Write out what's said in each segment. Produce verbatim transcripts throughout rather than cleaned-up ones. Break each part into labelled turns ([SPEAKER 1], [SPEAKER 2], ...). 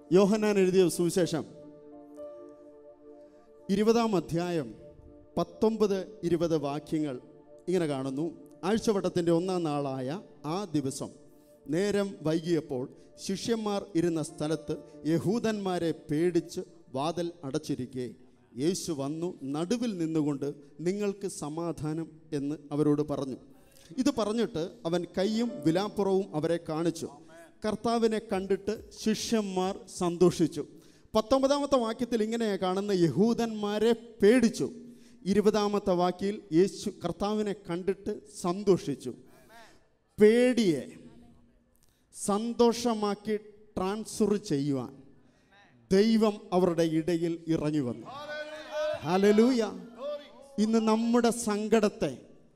[SPEAKER 1] യോഹന്നാൻ എഴുതിയ സുവിശേഷം ഇരുപതാം അധ്യായം പത്തൊമ്പത് ഇരുപത് വാക്യങ്ങൾ ഇങ്ങനെ കാണുന്നു. ആഴ്ചവട്ടത്തിൻ്റെ ഒന്നാം നാളായ ആ ദിവസം നേരം വൈകിയപ്പോൾ ശിഷ്യന്മാർ ഇരുന്ന സ്ഥലത്ത് യഹൂദന്മാരെ പേടിച്ച് വാതിൽ അടച്ചിരിക്കെ യേശു വന്നു നടുവിൽ നിന്നുകൊണ്ട് നിങ്ങൾക്ക് സമാധാനം എന്ന് അവരോട് പറഞ്ഞു. ഇത് പറഞ്ഞിട്ട് അവൻ കൈയും വിലാപ്പുറവും അവരെ കാണിച്ചു. കർത്താവിനെ കണ്ടിട്ട് ശിഷ്യന്മാർ സന്തോഷിച്ചു. പത്തൊമ്പതാമത്തെ വാക്യത്തിൽ ഇങ്ങനെയാണ് കാണുന്ന, യഹൂദന്മാരെ പേടിച്ചു. ഇരുപതാമത്തെ വാക്യത്തിൽ യേശു കർത്താവിനെ കണ്ടിട്ട് സന്തോഷിച്ചു. പേടിയെ സന്തോഷമാക്കി ട്രാൻസ്ഫർ ചെയ്യുവാൻ ദൈവം അവരുടെ ഇടയിൽ ഇറങ്ങി വന്നു. ഹല്ലേലൂയ. ഇന്ന് നമ്മുടെ സങ്കടത്തെ,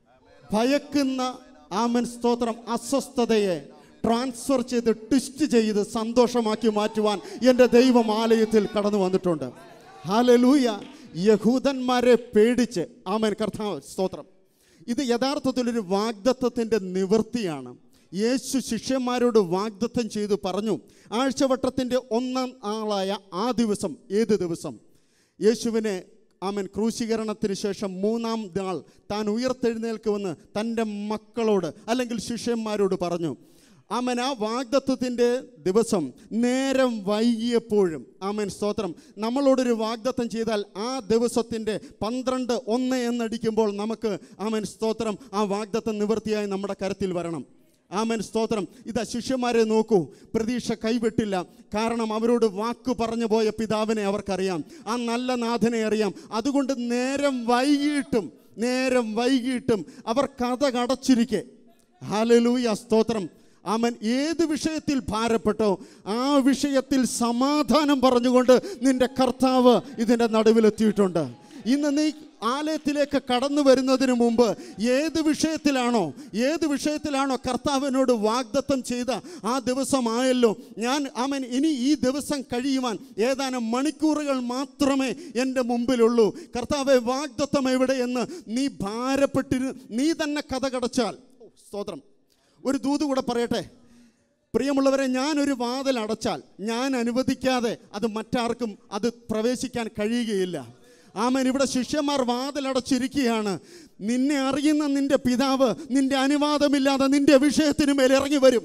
[SPEAKER 1] ഭയക്കുന്ന ആമൻ സ്തോത്രം അസ്വസ്ഥതയെ ട്രാൻസ്ഫർ ചെയ്ത് ട്വിസ്റ്റ് ചെയ്ത് സന്തോഷമാക്കി മാറ്റുവാൻ എൻ്റെ ദൈവം ആലയത്തിൽ കടന്നു വന്നിട്ടുണ്ട്. ഹല്ലേലൂയ. യഹൂദന്മാരെ പേടിച്ച് ആമൻ കർത്താവ് സ്തോത്രം. ഇത് യഥാർത്ഥത്തിലൊരു വാഗ്ദത്തത്തിൻ്റെ നിവൃത്തിയാണ്. യേശു ശിഷ്യന്മാരോട് വാഗ്ദത്തം ചെയ്തു പറഞ്ഞു, ആഴ്ചവട്ടത്തിൻ്റെ ഒന്നാം ആളായ ആ ദിവസം. ഏത് ദിവസം? യേശുവിനെ ആമൻ ക്രൂശീകരണത്തിന് ശേഷം മൂന്നാം നാൾ താൻ ഉയർത്തെഴുന്നേൽക്കുമെന്ന് തൻ്റെ മക്കളോട് അല്ലെങ്കിൽ ശിഷ്യന്മാരോട് പറഞ്ഞു. ആമൻ ആ വാഗ്ദത്തത്തിൻ്റെ ദിവസം നേരം വൈകിയപ്പോഴും ആമൻ സ്തോത്രം നമ്മളോടൊരു വാഗ്ദത്തം ചെയ്താൽ ആ ദിവസത്തിൻ്റെ പന്ത്രണ്ട് ഒന്ന് എന്നടിക്കുമ്പോൾ നമുക്ക് ആമൻ സ്തോത്രം ആ വാഗ്ദത്തം നിവൃത്തിയായി നമ്മുടെ കരത്തിൽ വരണം. ആമൻ സ്തോത്രം. ഇതാ ശിഷ്യന്മാരെ നോക്കൂ, പ്രതീക്ഷ കൈവിട്ടില്ല. കാരണം അവരോട് വാക്ക് പറഞ്ഞു പോയ പിതാവിനെ അവർക്കറിയാം, ആ നല്ല നാഥനെ അറിയാം. അതുകൊണ്ട് നേരം വൈകിട്ടും നേരം വൈകിട്ടും അവർ കഥ കടച്ചിരിക്കെ, ഹല്ലേലൂയ സ്തോത്രം, ആമൻ ഏത് വിഷയത്തിൽ ഭാരപ്പെട്ടോ ആ വിഷയത്തിൽ സമാധാനം പറഞ്ഞുകൊണ്ട് നിന്റെ കർത്താവ് ഇതിൻ്റെ നടുവിലെത്തിയിട്ടുണ്ട്. ഇന്ന് നീ ആലയത്തിലേക്ക് കടന്നു വരുന്നതിന് മുമ്പ് ഏത് വിഷയത്തിലാണോ ഏത് വിഷയത്തിലാണോ കർത്താവിനോട് വാഗ്ദത്തം ചെയ്ത ആ ദിവസമായല്ലോ ഞാൻ ആമൻ ഇനി ഈ ദിവസം കഴിയുവാൻ ഏതാനും മണിക്കൂറുകൾ മാത്രമേ എൻ്റെ മുമ്പിലുള്ളൂ. കർത്താവെ വാഗ്ദത്തം എവിടെയെന്ന് നീ ഭാരപ്പെട്ടിരു നീ തന്നെ കഥ കടച്ചാൽ, സ്തോത്രം. ഒരു ദൂത് കൂടെ പറയട്ടെ പ്രിയമുള്ളവരെ, ഞാനൊരു വാതിൽ അടച്ചാൽ ഞാൻ അനുവദിക്കാതെ അത് മറ്റാർക്കും അത് പ്രവേശിക്കാൻ കഴിയുകയില്ല. ആമൻ. ഇവിടെ ശിഷ്യന്മാർ വാതിലടച്ചിരിക്കുകയാണ്. നിന്നെ അറിയുന്ന നിന്റെ പിതാവ് നിന്റെ അനുവാദമില്ലാതെ നിന്റെ വിഷയത്തിനു മേൽ ഇറങ്ങി വരും.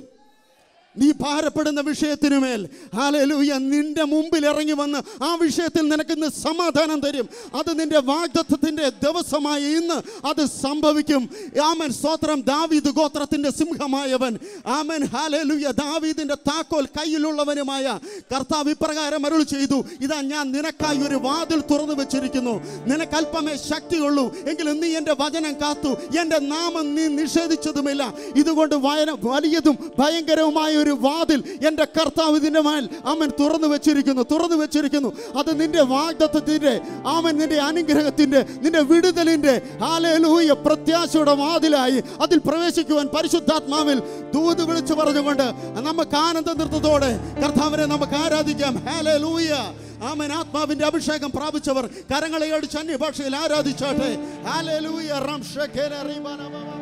[SPEAKER 1] നീ ഭാരപ്പെടുന്ന വിഷയത്തിനുമേൽ ഹല്ലേലൂയ നിന്റെ മുമ്പിൽ ഇറങ്ങി വന്ന് ആ വിഷയത്തിൽ നിനക്കിന്ന് സമാധാനം തരും. അത് നിന്റെ വാഗ്ദത്തത്തിൻ്റെ ദിവസമായി ഇന്ന് അത് സംഭവിക്കും. ആമൻ സ്തോത്രം. ദാവീദ് ഗോത്രത്തിൻ്റെ സിംഹമായവൻ, ആമൻ ഹല്ലേലൂയ, ദാവീദിൻ്റെ താക്കോൽ കയ്യിലുള്ളവനുമായ കർത്താവ് ഇപ്രകാരം അരുളി ചെയ്തു, ഇതാ ഞാൻ നിനക്കായി ഒരു വാതിൽ തുറന്നു വെച്ചിരിക്കുന്നു. നിനക്ക് അല്പമേ ശക്തിയുള്ളൂ, എങ്കിലും നീ എൻ്റെ വചനം കാത്തു, എൻ്റെ നാമം നീ നിഷേധിച്ചതുമില്ല. ഇതുകൊണ്ട് വലിയതും ഭയങ്കരവുമായ ഒരു വാതിൽ എൻ്റെ കർത്താവ് ഇതിൻ്റെ മേൽ ആമൻ തുറന്നു വെച്ചിരിക്കുന്നു തുറന്നു വെച്ചിരിക്കുന്നു അത് നിന്റെ വാഗ്ദത്തത്തിൻ്റെ, ആമൻ നിന്റെ അനുഗ്രഹത്തിൻ്റെ, നിന്റെ വിടുതലിൻ്റെ ഹല്ലേലൂയ പ്രത്യാശയുടെ വാതിലായി അതിൽ പ്രവേശിക്കുവാൻ പരിശുദ്ധാത്മാവിൽ ദൂത് വിളിച്ചു പറഞ്ഞുകൊണ്ട് നമുക്ക് ആനന്ദ നൃത്തത്തോടെ കർത്താവിനെ നമുക്ക് ആരാധിക്കാം. ഹല്ലേലൂയ. ആമൻ. ആത്മാവിന്റെ അഭിഷേകം പ്രാപിച്ചവർ കരങ്ങളെ അടിച്ച് അന്യഭാഷയിൽ ആരാധിച്ചാട്ടെ. ഹല്ലേലൂയ. റാം ഷേഖേന റീബാന.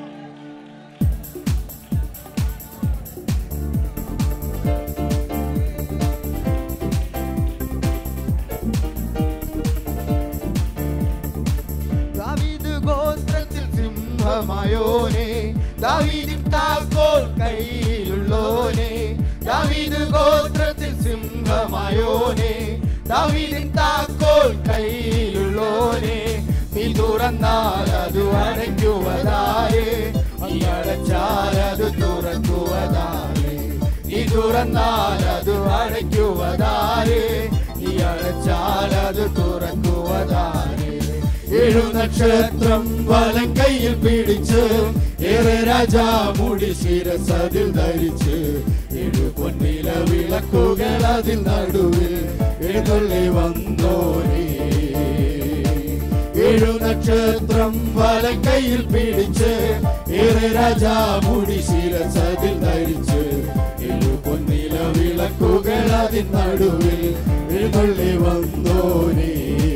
[SPEAKER 2] സിംഹമായോനെ, ദാവീദിൻ താക്കോൽ കയ്യിലുള്ളോനെ, ദാവീദ് ഗോത്രത്തിൽ സിംഹമായോനെ, ദാവീദിൻ താക്കോൽ കയ്യിലുള്ളോനെ, നീ തുറന്നാൽ അത് അടയ്ക്കുവതാരേ, നീ അടച്ചാൽ അത് തുറക്കുവതാരേ, നീ തുറന്നാൽ അത് അടയ്ക്കുവതാരേ, നീ അടച്ചാൽ അത് തുറക്കുവതാരേ. ഏഴു നക്ഷത്രം വലം കയ്യിൽ പിടിച്ച് ഏറെ രാജാ മുടി ശിരസതിൽ ധരിച്ച് ഏഴു പൊന്നില വിളക്കുകൾ അതിൽ നടുവിൽ എഴുന്നള്ളി വന്നോരേ. ഏഴു നക്ഷത്രം വലം കയ്യിൽ പിടിച്ച് ഏറെ രാജാ മുടി ശിരസതിൽ ധരിച്ച് ഏഴു പൊന്നില വിളക്കുകൾ അതിൽ നടുവിൽ എഴുന്നള്ളി വന്നോരേ.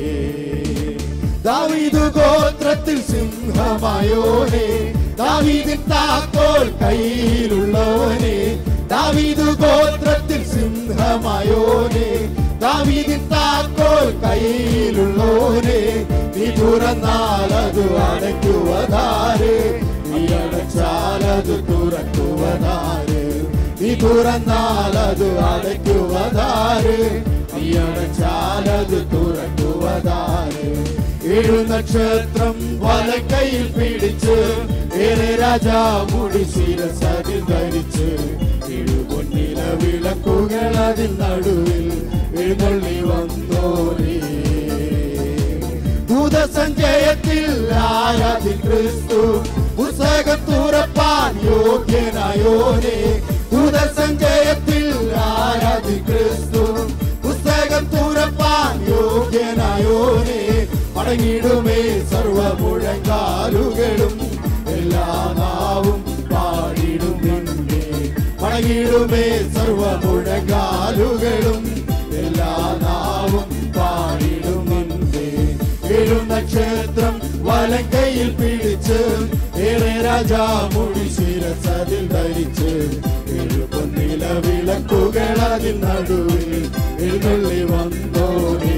[SPEAKER 2] ദാവീദ് ഗോത്രത്തിൽ സിംഹമായോനെ, ദാവീദിൻ താക്കോൽ കയ്യിലുള്ളവനെ, ദാവീദ് ഗോത്രത്തിൽ സിംഹമായോനെ, ദാവീദിൻ താക്കോൽ കയ്യിലുള്ളോനെ, നീ തുറന്നാൽ അത് അടയ്ക്കുവതാര്, നീ അടച്ചാൽ അത് തുറക്കുവതാര്, നീ തുറന്നാൽ അത് അടയ്ക്കുവതാര്, നീ അടച്ചാൽ അത് തുറക്കുവതാര്. ഏഴു നക്ഷത്രം വലക്കൈയിൽ പിടിച്ച് ഏറെ രാജാ മുടി ശിരസതിൽ ധരിച്ച് ഏഴു പൊന്നില വിളക്കുകൾ അതിൽ നടുവിൽ എഴുന്നള്ളി വന്നോരേ. ദൂതസഞ്ചയത്തിൽ ആരാധി ക്രിസ്തു, പുസ്തകം തുറപ്പാൻ യോഗ്യനായോനെ. ദൂതസഞ്ചയത്തിൽ ആരാധി ക്രിസ്തു, പുസ്തകം തുറപ്പാൻ യോഗ്യനായോനെ. മടങ്ങിടുമേ സർവമുഴങ്കാലുകളും എല്ലാ നാവും പാടിടും നിന്നെ. മടങ്ങിടുമേ സർവമുഴങ്കാലുകളും എല്ലാ നാവും പാടിടും നിന്നെ. ഏഴു നക്ഷത്രം വലങ്കയിൽ പിടിച്ച് ഏറെ രാജാ മുടി ശിരസതിൽ ധരിച്ച് ഏഴു പൊന്നില വിളക്കുകൾ അതിൽ നടുവിൽ എഴുന്നള്ളി വന്നോനേ.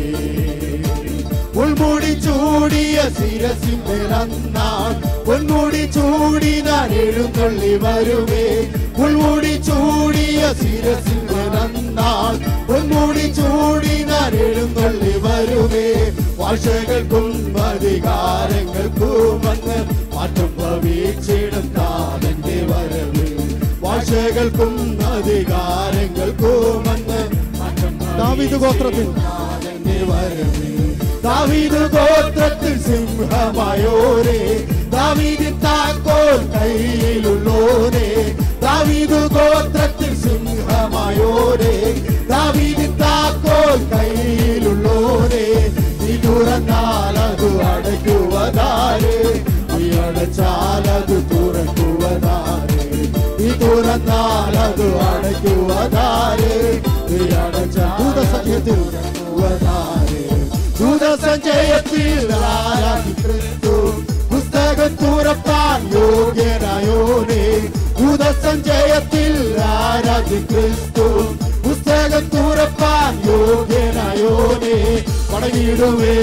[SPEAKER 2] ഉൾമുടി ചൂടിയ ശിരസിന്മേലന്നാൾ പൊന്മുടി ചൂടി ഞാൻ എഴുന്നള്ളി വരുമേ. ഉൾമുടി ചൂടിയ ശിരസിന്മേലന്നാൾ പൊന്മുടി ചൂടി ഞാൻ എഴുന്നള്ളി വരുമേ. ഭാഷകൾക്കും അധികാരങ്ങൾക്കും വന്ന് മാറ്റം ഭവിച്ചിടും താതന്റെ വരവ്. ഭാഷകൾക്കും അധികാരങ്ങൾക്കും വന്ന് മാറ്റം
[SPEAKER 1] ദാവീദ് ഗോത്രത്തിൽ
[SPEAKER 2] താതന്റെ വരവ്. ദാവീദ് ഗോത്രത്തിൽ സിംഹമായോരേ, ദാവീദിൻ താക്കോൽ കയ്യിലുള്ളോരേ. ദാവീദ് ഗോത്രത്തിൽ സിംഹമായോരേ, ദാവീദിൻ താക്കോൽ കയ്യിലുള്ളോരേ. നീ തുറന്നാൽ അത് അടയ്ക്കുവതാര്, നീ അടച്ചാൽ അത് തുറക്കുവതാര്. നീ തുറന്നാൽ അത് അടയ്ക്കുവതാര്, നീ അടച്ചാൽ ദൂതസഞ്ചയത്തിൽ തുറക്കുവതാര്. ദൂതസഞ്ചയത്തിൽ ആരാധി ക്രിസ്തു, പുസ്തകം തുറപ്പാൻ യോഗ്യനായോനെ. ദൂതസഞ്ചയത്തിൽ ആരാധി ക്രിസ്തു, പുസ്തകം തുറപ്പാൻ യോഗ്യനായോനെ. മടങ്ങിടുമേ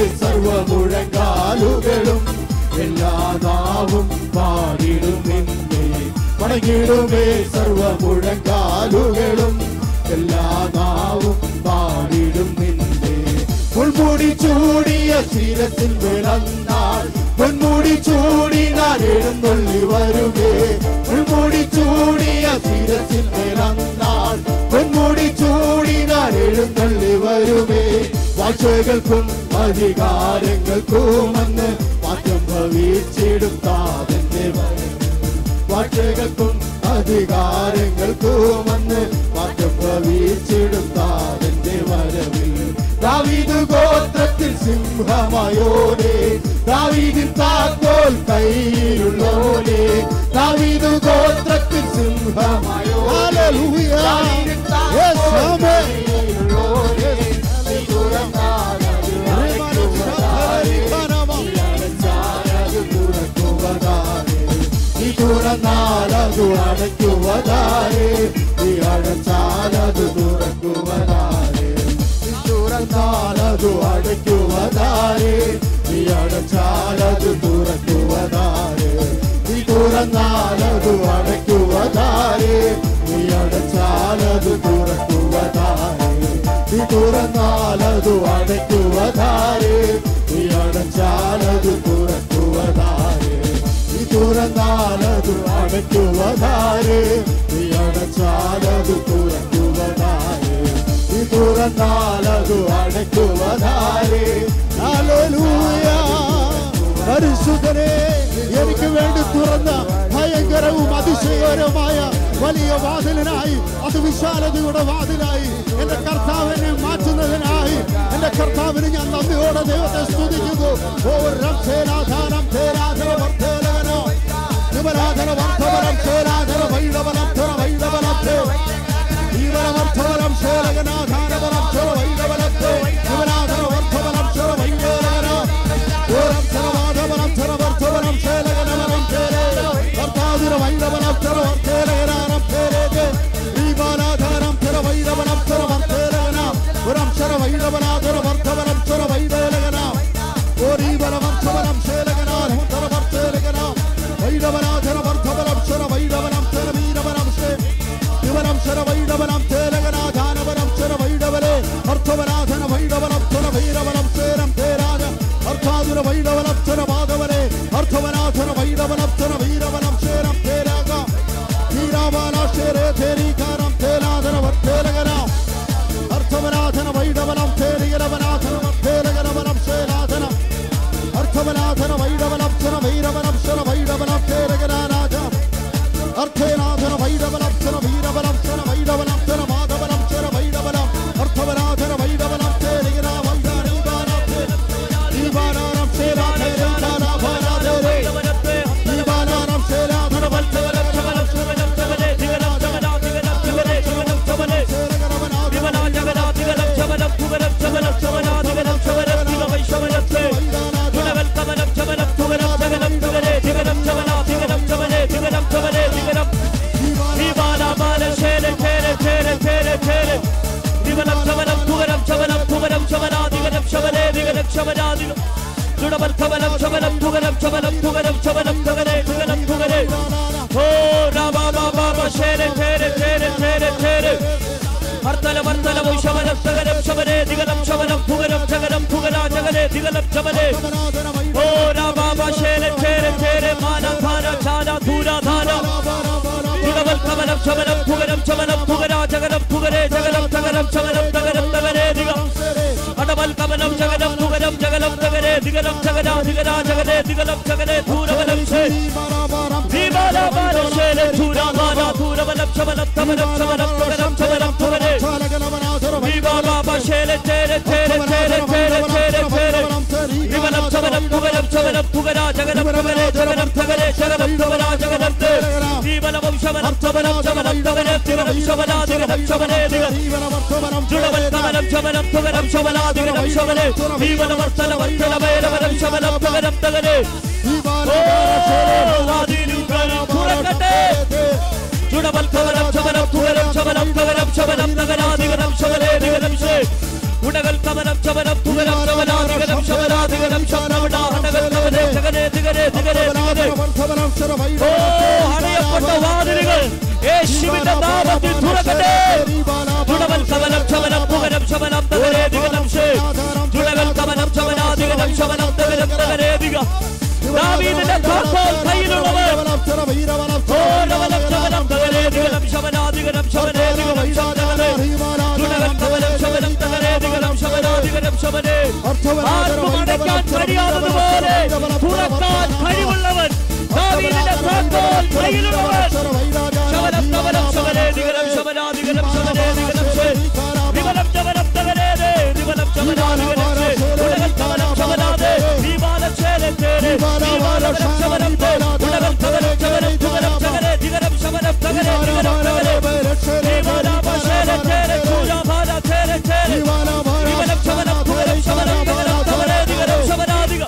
[SPEAKER 2] സർവമുഴങ്കാലുകളും എല്ലാ നാവും പാടിടും നിന്നെ. മടങ്ങിടുമേ സർവമുഴങ്കാലുകളും എല്ലാ നാവും പാടിടും നിന്നെ. ഉൾമുടി ചൂടിയ ശിരസിൽ വിളന്നാൾ പൊന്മുടി ചൂടി ഞാൻ എഴുന്നള്ളി വരുമേ. ഉൾമുടി ചൂടിയ ശിരസിൽ വിളന്നാൾ പൊന്മുടി ചൂടി ഞാൻ എഴുന്നള്ളി വരുമേ. ഭാഷകൾക്കും അധികാരങ്ങൾക്കും അന്ന് മാറ്റം ഭവിച്ചിടും താതന്റെ വരവ്. ഭാഷകൾക്കും അധികാരങ്ങൾക്കും അന്ന് മാറ്റം ഭവിച്ചിടും താതന്റെ വരവിൽ. ദാവീദ് ഗോത്രത്തിൽ സിംഹമായോരേ, ദാവീദിൻ താക്കോൽ കയ്യിലുള്ളോരേ. ദാവീദ് ഗോത്രത്തിൽ സിംഹമായോരേ, ദാവീദിൻ താക്കോൽ കയ്യിലുള്ളോരേ. നീ തുറന്നാൽ അത് അടയ്ക്കുവതാര്, നീ അടച്ചാൽ അത് തുറക്കുവതാര്. നീ തുറന്നാൽ അത് അടയ്ക്കുവതാര്, നീ അടച്ചാൽ അത് തുറക്കുവതാര്. തുറന്നാലതു അടയ്ക്കുവതാര്, നീ അടച്ചാലതു തുറക്കുവതാര്. നീ തുറന്നാലതു അടയ്ക്കുവതാര്, നീ അടച്ചാലതു തുറക്കുവതാര്. നീ തുറന്നാലതു അടയ്ക്കുവതാര്, നീ അടച്ചാലതു തുറക്കുവതാര്. നീ തുറന്നാലതു അടയ്ക്കുവതാര്, നീ അടച്ചാലതു തുറക്കുവതാര്. നീ തുറന്നാലതു അടയ്ക്കുവതാര്. ഹല്ലേലൂയ. പരിശുദ്ധനെ, എനിക്ക് വേണ്ടി തുറന്ന ഭയങ്കരവും അതിശയകരമായ വലിയ വാതിലിനായി, അത് വിശാലതയുടെ വാതിലായി എന്റെ കർത്താവിനെ മാറ്റുന്നതിനായി എന്റെ കർത്താവിന് ഞാൻ നന്ദിയോടെ ദൈവത്തെ സ്തുതിക്കുന്നു. ഓരം ചേരാധാരം ചേരാധര വർദ്ധനവനോ നിവരാധന വർദ്ധവരം ചേരാധര വൈഡവനം ധര വൈഡവനത്തെ ജീവനമർത്ഥവനം ശേലകനാധാരവനം ചോ വൈഡവനത്തെ നിവരാധന വർദ്ധവനം ചോ വൈഡവനോ ഓരം ചരവാധവനം ചരവർദ്ധവനം ശേലകനവനം ചേരേ വർദ്ധാതുര വൈഡവനം ചരവർദ്ധേലകനാനം ചേരേ ദീപാനാധാരം ചര വൈഡവനം ചരവർദ്ധേലകന ഓരം
[SPEAKER 3] Chabalam Chabalam Chabalam Tugaram Chabalam Tugaram Chabalam Tugare Tugaram Tugare Oh Rama Baba Shere Tere Tere Tere Tere Martala Martala Shabalam Tugare Shabare Digalam Shabalam Tugaram Chagaram Tugara Jagare Digalam Chabare Oh Rama Baba Shere Tere Tere Mana Thana Chana Thura Thana Digalam Chabalam Chabalam Tugaram Chabalam Tugara Jagaram Tugare Jagaram Chagaram Chabalam Tagaram Tagare Digam Adabal Kabalam Jagaram Tugaram Jagalam Tagare Digalam Chagara Digara Jagare Digalam Chagare Thura Balam Se Dibala Bala Shere Thura Bala Thura Balam Chabalam Tabalam Chabalam Tugaram Chabalam Tugare Dibala Bala Shere Tere Tere Tere Tere Tere Tere Digalam Chabalam Tugaram Chabalam Tugara Jagaram Tugare Jagaram Tagare Jagaram Tugara Jagaram Te Dibala Bala Chabalam Chabalam Chabalam Tagare Digalam Chabala Digalam Chabale Digalam Judabal Kabalam Chabalam Tugaram Chabala Digalam Chabale Dibala Martala Martala Bayalam Chabalam Tugaram Tagare Oh Adilu Garam Turakate Judabal Kabalam Chabalam Tugaram Chabalam Tugaram Chabalam Tagara Digalam Chabale Digalam She Udagal Kabalam Chabalam Tugaram Chabala Digalam Chabala Digalam Chabala Udagal Kabale Tagare Digare Digare Digare Oh Hanayapatta Vadiligal Yeshuvinne Namathil Thurakate Judabal Kabalam Chabalam Tugaram Chabalam Tagare Digalam She Judagal Kabalam Chabala Digalam Chabalam Tagaram Tagare Diga Davidinte Thakol Kayyilullavar Oh Ravalam Chabalam Tagare Digalam Chabala Digalam Chabale Digalam Chabale Judagal Kabalam Chabalam Tagare Digalam Chabala Digalam Chabale ആർക്കും അടയ്ക്കാൻ കഴിയാത്തതുപോലെ തുറക്കാൻ കഴിവുള്ളവൻ ദാവീദിന്റെ താക്കോൽ കയ്യിലുള്ളവൻ ശബലം ശബലം ശബലേ ദിഗലം ശബലാ ദിഗലം ശബലേ ദിഗലം ശേ ദിഗലം ശബലം തഗരേ ദിഗലം ശബലാ ദിഗലം ശേ ഉടകൽ ശബലം ശബലാദേ ദീപാലം ശേലേ തേരേ ദീപാലം ശബലം തേ ഉടകൽ ശബലം ശബലം ശബലം ശബലേ ദിഗലം ശബലം തഗരേ ദിഗലം തഗരേ ദീപാലം ശേലേ തേരേ പൂജാ ഭാല തേരേ തേരേ ദിഗലം ശബലം ശബലം ശബലം തഗലം തഗരേ ദിഗലം ശബലാ ദിഗ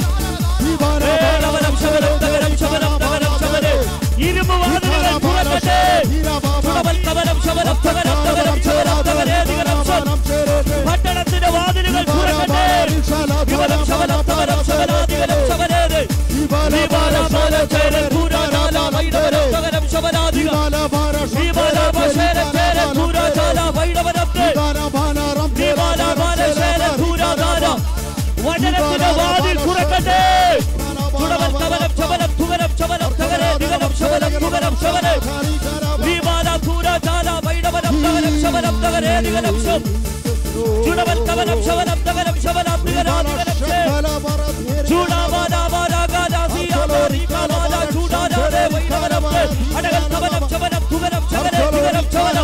[SPEAKER 3] ദിഗലം ശബലം തഗലം ശബലം തഗലം ശബലേ ഇരുമ്പ് വാതിലുകൾ തുറക്കട്ടെ ഉടവൽ കബലം ശബലം തഗലം തഗലം ശബലം തഗരേ ദിഗലം ശബ പട്ടണത്തിന്റെ വാതിലുകൾ തുറക്കട്ടെ ദിഗലം ശബലം തഗലം ശബലാ ദിഗലം ശബലേ ദിബാല ബാല ചേരേ പൂരാജാല വൈഡവരം തഗലം ശബലാ ദിഗ ദിബാല ബശേരേ ചേരേ പൂരാജാല വൈഡവരം ദിബാല ബാല ചേരേ പൂരാജാല വചനത്തിന്റെ വാതിൽ തുറക്കട്ടെ ഉടവൽ കബലം ശബലം തുഗലം ശബലം തഗരേ ദിഗലം ശബലം തുഗലം ശബലേ ദിബാല പൂരാജാല വൈഡവരം തഗലം ശബലം തഗരേ ദിഗലം ശബ ഉടവൽ കബലം ശബലം തഗലം ശബലം ദിഗലാ ദിഗലം ശേ ചൂടാവാല വാരാഗാല സിയാല റികാല ചൂടാരാലേ വൈഡവരം അടകൽ കബലം ശബലം തുഗലം ശബലേ ദിഗലം ശബലം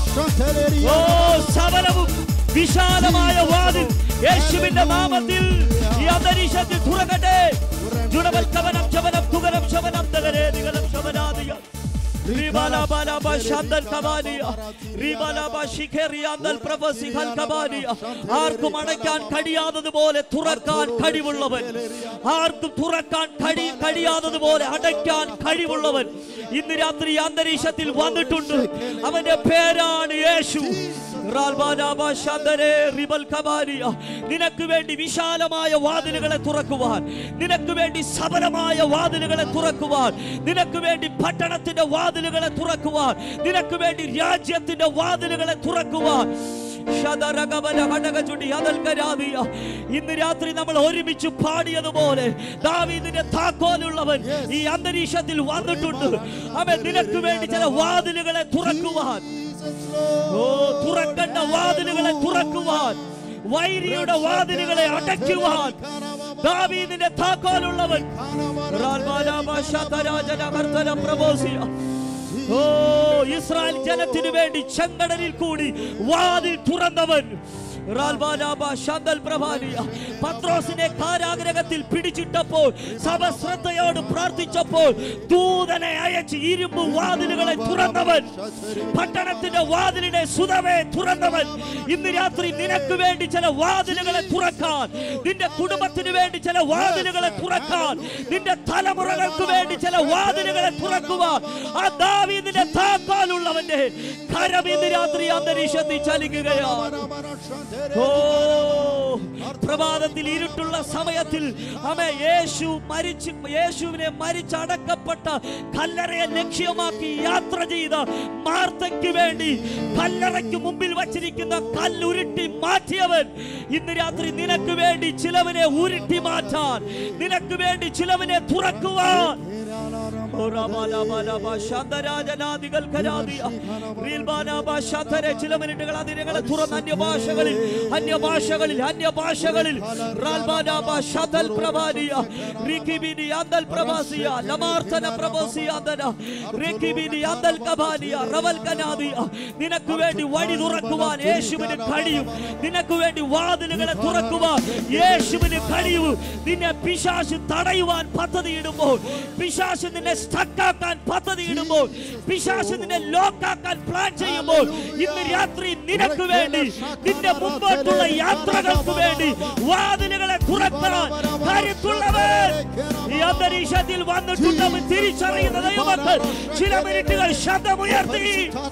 [SPEAKER 3] ഓ ശബലവും വിശാലമായ വാതിൽ യേശുവിന്റെ നാമത്തിൽ ഈ അന്തരീക്ഷത്തിൽ തുറക്കട്ടെ ജുഡബൽ കബലം ശബലം തുഗലം ശബലം തഗരേ ദിഗലം ശബലാദിയ റിബാല ബാല ബശാന്തൽ കബാലിയ റിബാല ബശിഖറിയാന്തൽ പ്രവസിഖൽ കബാലിയ ആർക്കും അടയ്ക്കാൻ കഴിയാത്തതുപോലെ തുറക്കാൻ കഴിവുള്ളവൻ ആർക്കും തുറക്കാൻ കഴി കഴിയാത്തതുപോലെ അടയ്ക്കാൻ കഴിവുള്ളവൻ ഇന്ന് രാത്രി അന്തരീക്ഷത്തിൽ വന്നിട്ടുണ്ട് അവന്റെ പേരാണ് യേശു നിനക്ക് വേണ്ടി വിശാലമായ വാതിലുകളെ തുറക്കുവാൻ നിനക്ക് വേണ്ടി സബലമായ വാതിലുകളെ തുറക്കുവാൻ നിനക്ക് വേണ്ടി പട്ടണത്തിന്റെ വാതിലുകളെ തുറക്കുവാൻ നിനക്ക് വേണ്ടി രാജ്യത്തിന്റെ വാതിലുകളെ തുറക്കുവാൻ ഇന്ന് രാത്രി നമ്മൾ ഒരുമിച്ച് പാടിയതുപോലെ ദാവീദിന്റെ താക്കോലുള്ളവൻ ഈ അന്തരീക്ഷത്തിൽ വന്നിട്ടുണ്ട് അവൻ നിനക്ക് വേണ്ടി ചില വാതിലുകളെ തുറക്കുവാൻ ഓ തുറക്കേണ്ട വാതിലുകളെ തുറക്കുവാൻ വൈരിയുടെ വാതിലുകളെ അടയ്ക്കുവാൻ ദാവീദിന്റെ താക്കോലുള്ളവൻ ഓ ഇസ്രായേൽ ജനത്തിനു വേണ്ടി ചെങ്കടലിൽ കൂടി വാതിൽ തുറന്നവൻ പത്രോസിനെ കാരാഗ്രഹത്തിൽ പിടിച്ചിട്ടപ്പോൾ സഭ ശ്രദ്ധയോട് പ്രാർത്ഥിച്ചപ്പോൾ ദൂതനെ അയച്ച് ഇരുമ്പ് വാതിലുകളെ തുറന്നവൻ പട്ടണത്തിന്റെ വാതിലിനെ സുതവേ തുറന്നവൻ ഇന്ന് രാത്രി നിനക്ക് വേണ്ടി ചില വാതിലുകളെ തുറക്കാൻ നിന്റെ കുടുംബത്തിന് വേണ്ടി ചില വാതിലുകളെ തുറക്കാൻ നിന്റെ തലമുറകൾക്ക് വേണ്ടി ചില വാതിലുകളെ തുറക്കുവാൻ ആ ദാവീദിന്റെ വീടിന്റെ താക്കോലുള്ളവന്റെ കരം ഇന്ന് രാത്രി അന്തരീക്ഷത്തിൽ ചലിക്കുകയാണ്. ഓ പ്രഭാതത്തിൽ ഇരുട്ടുള്ള സമയത്തിൽ അമ്മേ യേശു മരിച്ചു യേശുവിനെ മരിച്ചടക്കപ്പെട്ട കല്ലറയെ ലക്ഷ്യമാക്കി യാത്ര ചെയ്ത മാർത്തയ്ക്ക് വേണ്ടി കല്ലറയ്ക്ക് മുമ്പിൽ വച്ചിരിക്കുന്ന കല്ലുരുട്ടി മാറ്റിയവൻ ഇന്ന് രാത്രി നിനക്ക് വേണ്ടി ചിലവനെ ഉരുട്ടി മാറ്റാൻ, നിനക്ക് വേണ്ടി ചിലവനെ തുറക്കുവാൻ ചില മിനിറ്റുകൾ അതിരങ്ങളെ തുറന്ന് അന്യഭാഷകളിൽ അന്യഭാഷകളിൽ അന്യഭാഷകളിൽ നിനക്ക് വേണ്ടി വഴി തുറക്കുവാൻ യേശുവിന് കഴിയും. നിനക്ക് വേണ്ടി വാതിലുകളെ തുറക്കുവാൻ യേശുവിന് കഴിയും. നിന്നെ പിശാച് തടയുവാൻ പദ്ധതിയിടുമ്പോൾ, പിശാച് നിന്നെ സ്റ്റക്കാക്കാൻ പദ്ധതിയിടുമ്പോൾ, പിശാച് നിന്നെ ലോക്കാക്കാൻ പ്ലാൻ ചെയ്യുമ്പോൾ ഇന്ന് രാത്രി നിനക്ക് വേണ്ടി നിന്റെ മുമ്പോട്ടുള്ള യാത്രകൾക്ക് വേണ്ടി വാതിലുകളെ തുറക്കാൻ കരുത്തുള്ളവൻ ഈ അന്തരീക്ഷത്തിൽ വന്നിട്ടുണ്ടെന്ന് തിരിച്ചറിയുന്ന ദൈവമക്കൾ ചില മിനിറ്റുകൾ ശബ്ദമുയർത്തി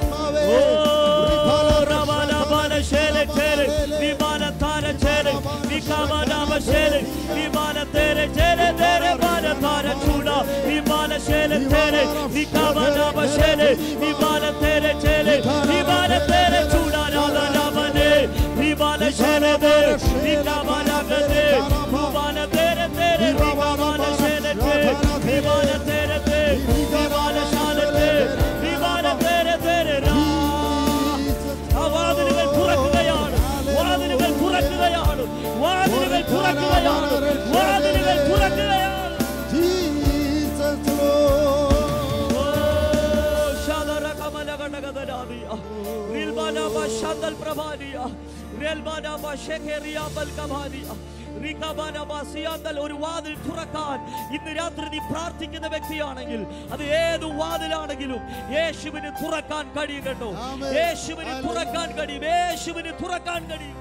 [SPEAKER 3] വാതിലുകൾ തുറക്കുകയാണ്, വാതിലുകൾ തുറക്കുകയാണ്, വാതിലുകൾ തുറക്കുകയാണ്, വാതിലുകൾ തുറക്കുകയാണ്. ഒരു വാതിൽ തുറക്കാൻ ഇന്ന് രാത്രി നീ പ്രാർത്ഥിക്കുന്ന വ്യക്തിയാണെങ്കിൽ അത് ഏത് വാതിലാണെങ്കിലും യേശുവിന് തുറക്കാൻ കഴിയും കേട്ടോ. യേശുവിന് തുറക്കാൻ കഴിയും, യേശുവിന് തുറക്കാൻ കഴിയും.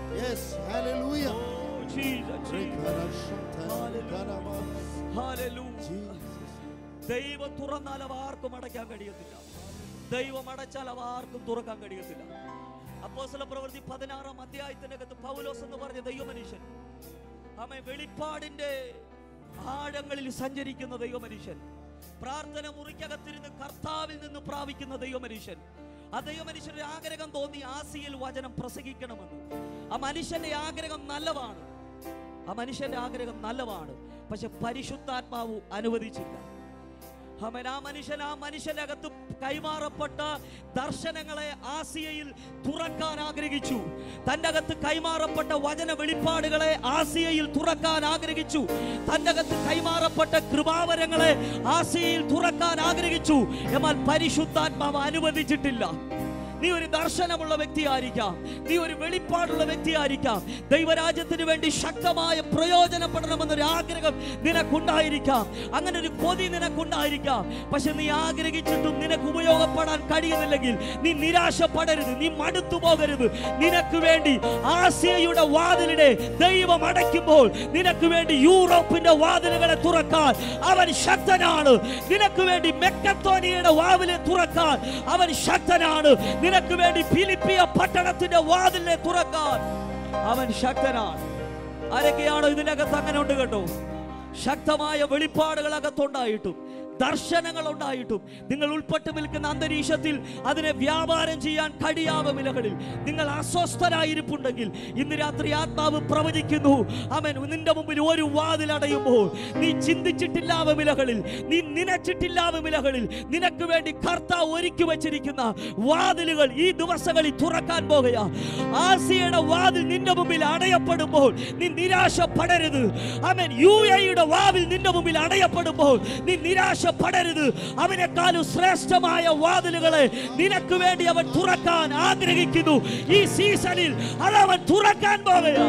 [SPEAKER 3] ദൈവം തുറന്നാൽ അവ ആർക്കും അടയ്ക്കാൻ കഴിയത്തില്ല. ദൈവം അടച്ചാൽ അവ ആർക്കും തുറക്കാൻ കഴിയത്തില്ല. അപ്പോസ്തല പ്രവൃത്തി പതിനാറാം അധ്യായത്തിനകത്ത് പൗലോസ് എന്ന് പറഞ്ഞ ദൈവമനുഷ്യൻ, അവൻ വെളിപ്പാടിന്റെ ആഴങ്ങളിൽ സഞ്ചരിക്കുന്ന ദൈവമനുഷ്യൻ, പ്രാർത്ഥന മുറിക്കകത്തിരുന്ന് കർത്താവിൽ നിന്ന് പ്രാപിക്കുന്ന ദൈവമനുഷ്യൻ. ആ ദൈവമനുഷ്യന്റെ ആഗ്രഹം തോന്നി ആസിയയിൽ വചനം പ്രസംഗിക്കണമെന്ന്. ആ മനുഷ്യന്റെ ആഗ്രഹം നല്ലതാണ്, ആ മനുഷ്യന്റെ ആഗ്രഹം നല്ലതാണ്. പക്ഷെ പരിശുദ്ധാത്മാവ് അനുവദിച്ചില്ല. അവൻ ആ മനുഷ്യൻ ആ മനുഷ്യന്റെ അകത്ത് കൈമാറപ്പെട്ട ദർശനങ്ങളെ ആസിയയിൽ തുറക്കാൻ ആഗ്രഹിച്ചു. തന്റെ അകത്ത് കൈമാറപ്പെട്ട വചന വെളിപ്പാടുകളെ ആസിയയിൽ തുറക്കാൻ ആഗ്രഹിച്ചു. തന്റെ അകത്ത് കൈമാറപ്പെട്ട കൃപാവരങ്ങളെ ആസിയയിൽ തുറക്കാൻ ആഗ്രഹിച്ചു. എന്നാൽ പരിശുദ്ധാത്മാവ് അനുവദിച്ചിട്ടില്ല. നീ ഒരു ദർശനമുള്ള വ്യക്തിയായിരിക്കാം, നീ ഒരു വെളിപ്പാടുള്ള വ്യക്തിയായിരിക്കാം, ദൈവരാജ്യത്തിന് വേണ്ടി ശക്തമായ പ്രയോജനപ്പെടണമെന്നൊരു ആഗ്രഹം നിനക്കുണ്ടായിരിക്കാം, അങ്ങനെ ഒരു കൊതി നിനക്കുണ്ടായിരിക്കാം. പക്ഷെ നീ ആഗ്രഹിച്ചിട്ടും നിനക്ക് ഉപയോഗപ്പെടാൻ കഴിയുന്നില്ലെങ്കിൽ നീ നിരാശപ്പെടരുത്, നീ മടുത്തു പോകരുത്. നിനക്ക് വേണ്ടി ആസിയയുടെ വാതിലിനെ ദൈവം അടയ്ക്കുമ്പോൾ നിനക്ക് വേണ്ടി യൂറോപ്പിന്റെ വാതിലുകളെ തുറക്കാൻ അവൻ ശക്തനാണ്. നിനക്ക് വേണ്ടി മെക്കത്തോനിയുടെ വാതിലെ തുറക്കാൻ അവൻ ശക്തനാണ്. നിനക്ക് വേണ്ടി ഫിലിപ്പിയ പട്ടണത്തിന്റെ വാതിലിനെ തുറക്കാൻ അവൻ ശക്തനാണ്. ആരൊക്കെയാണോ ഇതിനകത്ത് അങ്ങനെ ഉണ്ട് കേട്ടോ? ശക്തമായ വെളിപ്പാടുകൾ അകത്തുണ്ടായിട്ടും ദർശനങ്ങൾ ഉണ്ടായിട്ടും നിങ്ങൾ ഉൾപ്പെട്ട് നിൽക്കുന്ന അന്തരീക്ഷത്തിൽ അതിനെ വ്യാപാരം ചെയ്യാൻ കഴിയാത്ത വിലകളിൽ നിങ്ങൾ അസ്വസ്ഥരായിരിപ്പുണ്ടെങ്കിൽ ഇന്ന് രാത്രി ആത്മാവ് പ്രവചിക്കുന്നു, അവൻ നിന്റെ മുമ്പിൽ ഒരു വാതിൽ അടയുമ്പോൾ നീ ചിന്തിച്ചിട്ടില്ലാത്ത വിലകളിൽ, നീ നനച്ചിട്ടില്ലാത്ത വിലകളിൽ നിനക്ക് വേണ്ടി കർത്താവ് ഒരുക്കി വച്ചിരിക്കുന്ന വാതിലുകൾ ഈ ദിവസങ്ങളിൽ തുറക്കാൻ പോകുക. ആസിയയുടെ വാതിൽ നിന്റെ മുമ്പിൽ അടയപ്പെടുമ്പോൾ നീ നിരാശപ്പെടരുത്. അവൻ യു എയുടെ വാതിൽ നിന്റെ മുമ്പിൽ അടയപ്പെടുമ്പോൾ നീ നിരാശ പടരുത്. അവനെക്കാളും ശ്രേഷ്ഠമായ വാതിലുകളെ നിനക്ക് വേണ്ടി അവൻ തുറക്കാൻ ആഗ്രഹിക്കുന്നു. ഈ സീസണിൽ അതവൻ തുറക്കാൻ പോകുക.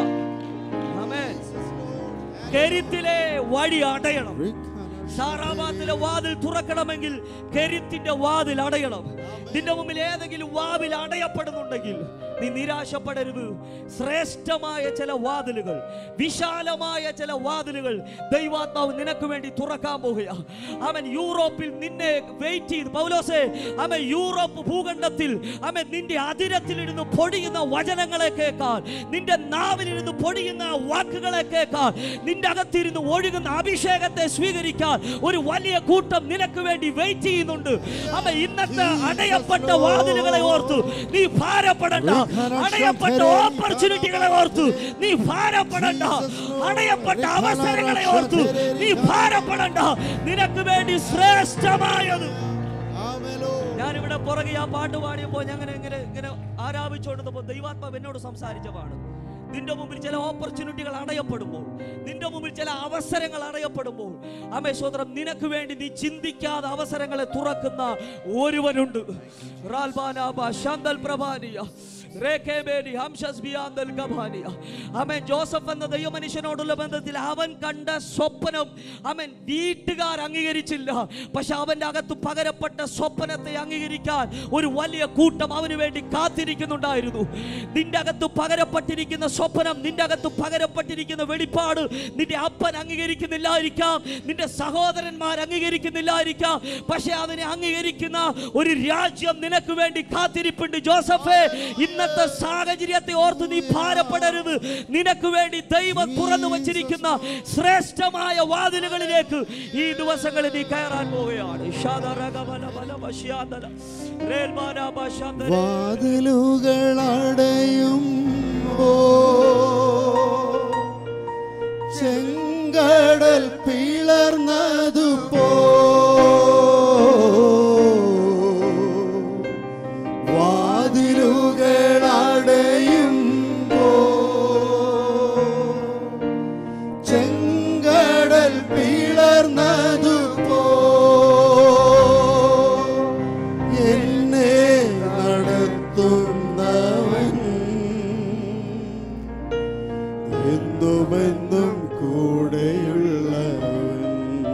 [SPEAKER 3] ആമേൻ. കെരിത്തിലെ വഴി അടയണം. സാറാബാത്തിലെ വാതിൽ തുറക്കണമെങ്കിൽ കെരിത്തിന്റെ വാതിൽ അടയണം. നിന്റെ മുമ്പിൽ ഏതെങ്കിലും വാതിൽ അടയപ്പെടുന്നുണ്ടെങ്കിൽ നീ നിരാശപ്പെടരുത്. ശ്രേഷ്ഠമായ ചില വാതിലുകൾ, വിശാലമായ ചില വാതിലുകൾ ദൈവാത്മാവ് നിനക്ക് വേണ്ടി തുറക്കാൻ പോകുക. അവൻ യൂറോപ്പിൽ നിന്നെ വെയിറ്റ് ചെയ്ത്, പൗലോസേ, അവൻ യൂറോപ്പ് ഭൂഖണ്ഡത്തിൽ അവൻ നിന്റെ അതിരത്തിലിരുന്ന് പൊടിയുന്ന വചനങ്ങളെ കേൾക്കാൻ, നിന്റെ നാവിലിരുന്ന് പൊടിയുന്ന വാക്കുകളെ കേൾക്കാൻ, നിന്റെ അകത്തിരുന്ന് ഒഴുകുന്ന അഭിഷേകത്തെ സ്വീകരിക്കാൻ ഒരു വലിയ കൂട്ടം നിനക്ക് വേണ്ടി വെയിറ്റ് ചെയ്യുന്നുണ്ട്. അവൻ ഇന്നത്തെ അടയപ്പെട്ട വാതിലുകളെ ഓർത്തു നീ ഭാരപ്പെടണ്ട. അടയപ്പെട്ട ഓപ്പർച്യൂണിറ്റികളെ ഓർത്തു നീ ഭാരപ്പെടണ്ട. അടയപ്പെട്ട അവസരങ്ങളെ ഓർത്തു നീ ഭാരപ്പെടണ്ട. നിനക്ക് വേണ്ടി ശ്രേഷ്ഠമായത്. ഞാനിവിടെ പുറകെ ആ പാട്ട് പാടിയപ്പോ ഞങ്ങനെ ഇങ്ങനെ ഇങ്ങനെ ആരാപിച്ചുകൊണ്ടപ്പോ ദൈവാത്മാവ് എന്നോട് സംസാരിച്ച പാട്, നിന്റെ മുമ്പിൽ ചില ഓപ്പർച്യൂണിറ്റികൾ അടയപ്പെടുമ്പോൾ, നിന്റെ മുമ്പിൽ ചില അവസരങ്ങൾ അടയപ്പെടുമ്പോൾ, ആമേ സ്വതന്ത്രം നിനക്ക് വേണ്ടി നീ ചിന്തിക്കാതെ അവസരങ്ങളെ തുറക്കുന്ന ഒരുവനുണ്ട്. ജോസഫ് എന്ന ദൈവമനുഷ്യനോടുള്ള ബന്ധത്തിൽ അവൻ കണ്ട സ്വപ്നം അവൻ വീട്ടുകാർ അംഗീകരിച്ചില്ല. പക്ഷെ അവന്റെ അകത്ത് പകരപ്പെട്ട സ്വപ്നത്തെ അംഗീകരിക്കാൻ ഒരു വലിയ കൂട്ടം അവന് വേണ്ടി കാത്തിരിക്കുന്നുണ്ടായിരുന്നു. നിന്റെ അകത്ത് പകരപ്പെട്ടിരിക്കുന്ന സ്വപ്നം, നിന്റെ അകത്ത് പകരപ്പെട്ടിരിക്കുന്ന വെളിപ്പാട് നിന്റെ അപ്പൻ അംഗീകരിക്കുന്നില്ലായിരിക്കാം, നിന്റെ സഹോദരന്മാർ അംഗീകരിക്കുന്നില്ലായിരിക്കാം. പക്ഷെ അതിനെ അംഗീകരിക്കുന്ന ഒരു രാജ്യം നിനക്ക് വേണ്ടി കാത്തിരിപ്പുണ്ട്. ജോസഫേ, ഇന്നത്തെ സാഹചര്യത്തെ ഓർത്ത് നീ ഭാരപ്പെടരുത്. നിനക്ക് വേണ്ടി ദൈവം തുറന്നു വച്ചിരിക്കുന്ന ശ്രേഷ്ഠമായ വാതിലുകളിലേക്ക് ഈ ദിവസങ്ങളിൽ നീ കയറാൻ പോവുകയാണ്.
[SPEAKER 2] വാതിലുകൾ അടയുമ്പോ ചെങ്കടൽ പിളർന്നതുപോ വാതിലുകൾ അടയുമ്പോ ചെങ്കടൽ പിളർന്നതുപോ എന്നെ നടത്തുന്നവൻ എന്നുമെന്നും കൂടെയുള്ളവൻ,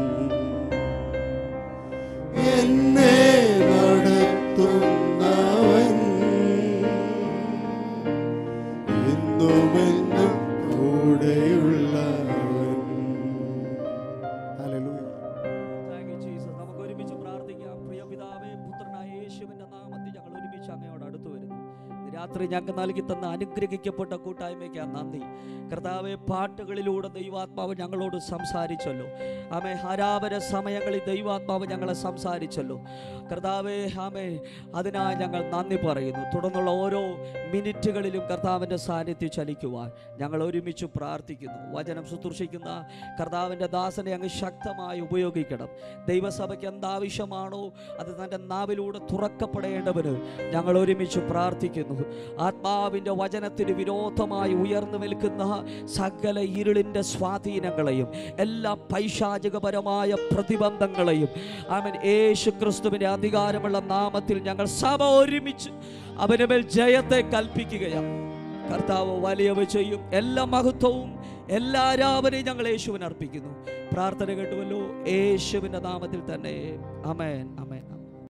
[SPEAKER 2] എന്നെ നടത്തുന്നവൻ എന്നുമെന്നും കൂടെയുള്ളവൻ. ഹല്ലേലൂയ.
[SPEAKER 3] Thank you Jesus. നമുക്ക് ഒരുമിച്ച് പ്രാർത്ഥിക്കാം. പ്രിയ പിതാവേ, പുത്രനായ യേശുവിന്റെ നാമത്തിൽ ഞങ്ങൾ ഒരുമിച്ച് അങ്ങയോട് അടുത്തു വരുന്നു. രാത്രി ഞങ്ങൾക്ക് നൽകി തന്ന അനുഗ്രഹിക്കപ്പെട്ട കൂട്ടായ്മയ്ക്ക് നന്ദി. കർത്താവെ, പാട്ടുകളിലൂടെ ദൈവാത്മാവ് ഞങ്ങളോട് സംസാരിച്ചല്ലോ. ആമേ, ആരാധന സമയങ്ങളിൽ ദൈവാത്മാവ് ഞങ്ങളെ സംസാരിച്ചല്ലോ. കർത്താവെ, ആമേ, അതിനായി ഞങ്ങൾ നന്ദി പറയുന്നു. തുടർന്നുള്ള ഓരോ മിനിറ്റുകളിലും കർത്താവിൻ്റെ സാന്നിധ്യം ചലിക്കുവാൻ ഞങ്ങൾ ഒരുമിച്ച് പ്രാർത്ഥിക്കുന്നു. വചനം ശുശ്രൂഷിക്കുന്ന കർത്താവിൻ്റെ ദാസനെ അങ്ങ് ശക്തമായി ഉപയോഗിക്കണം. ദൈവസഭയ്ക്ക് എന്താവശ്യമാണോ അത് തൻ്റെ നാവിലൂടെ തുറക്കപ്പെടേണ്ടവന് ഞങ്ങൾ ഒരുമിച്ച് പ്രാർത്ഥിക്കുന്നു. ആത്മാവിൻ്റെ വചനത്തിന് വിരോധമായി ഉയർന്നു നിൽക്കുന്ന സകല ഇരുളിൻ്റെ സ്വാധീനങ്ങളെയും എല്ലാ പൈശാചികപരമായ പ്രതിബന്ധങ്ങളെയും ആമേൻ യേശു ക്രിസ്തുവിൻ്റെ അധികാരമുള്ള നാമത്തിൽ ഞങ്ങൾ സഭ ഒരുമിച്ച് അവന്റെ മേൽ ജയത്തെ കൽപ്പിക്കുകയാണ്. കർത്താവ് വലിയവ ചെയ്യും. എല്ലാ മഹത്വവും എല്ലാ ആരാധനയും ഞങ്ങൾ യേശുവിന് അർപ്പിക്കുന്നു. പ്രാർത്ഥന കേട്ടുവല്ലോ, യേശുവിൻ്റെ നാമത്തിൽ തന്നെ. ആമേൻ.